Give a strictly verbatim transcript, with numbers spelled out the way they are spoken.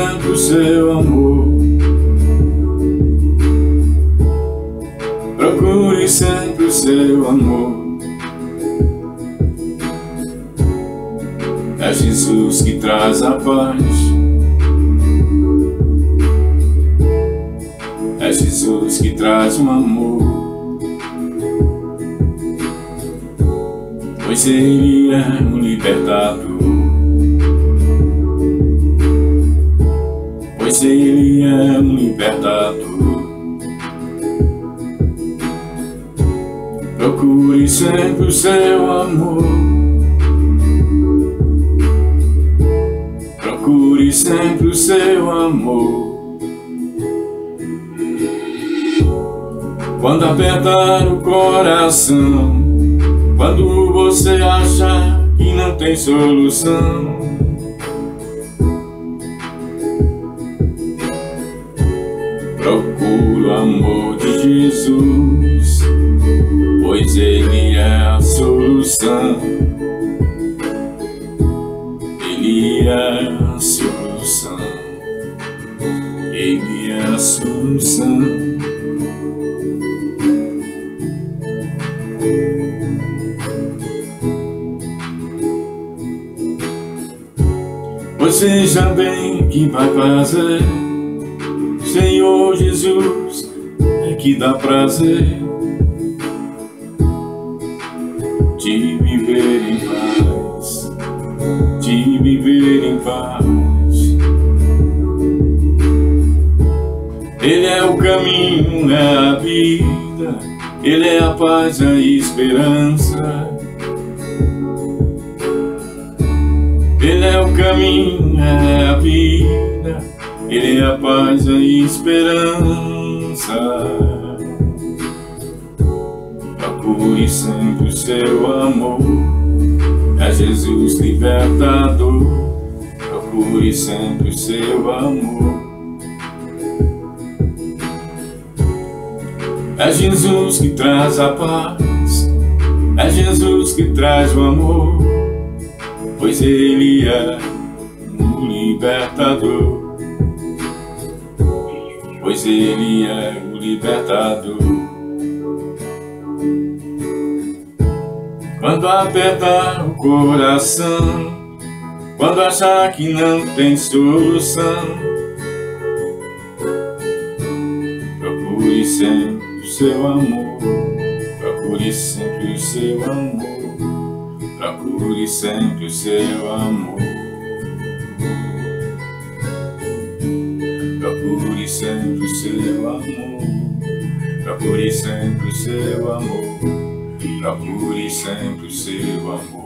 sempre o seu amor. Procure sempre o seu amor. É Jesus que traz a paz. É Jesus que traz o amor. Pois Ele é um libertador. Pois Ele é um libertador. Procure sempre o seu amor. Procure sempre o seu amor. Quando apertar o coração, quando você achar que não tem solução, procure o amor de Jesus, pois Ele é a solução. Ele é a solução. Ele é a solução. Pois veja bem o que vai fazer. Senhor Jesus é que dá prazer de viver em paz, de viver em paz. Ele é o caminho, é a vida, Ele é a paz, a esperança. Ele é o caminho, é a vida, Ele é a paz, a esperança. Procure sempre o seu amor. É Jesus libertador. Procure sempre o seu amor. É Jesus que traz a paz. É Jesus que traz o amor. Pois Ele é um libertador. Pois Ele é o libertador. Quando apertar o coração, quando achar que não tem solução, procure sempre o seu amor. Procure sempre o seu amor. Procure sempre o seu amor. Procure sempre o seu amor. Procure sempre o seu amor. Procure sempre o seu amor.